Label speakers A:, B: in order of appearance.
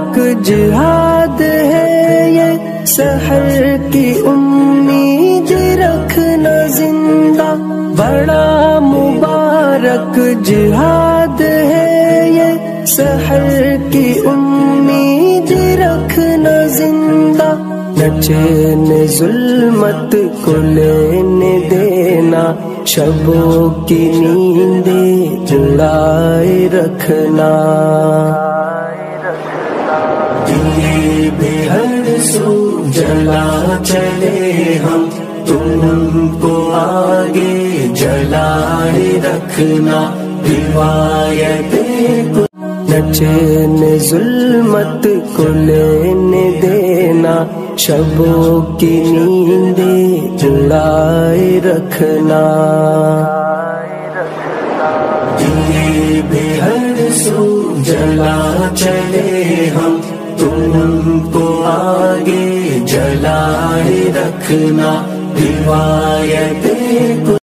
A: मुबारक जिहाद है ये, सहर की उम्मीद रखना जिंदा। बड़ा मुबारक जिहाद है ये, सहर की उम्मीद रखना जिंदा। न चैन जुल्मत को लेने देना, शबों की नींदें उड़ाए रखना। दिए बेहद सो जला चले हम, तुमको आगे जलाए रखना। रिवायतें को न चैन जुल्मत को लेने देना, शबों की नींदें उड़ाए रखना। दिए बेहद सो जला चले हम, तुमको आगे जलाए रखना। रिवायतें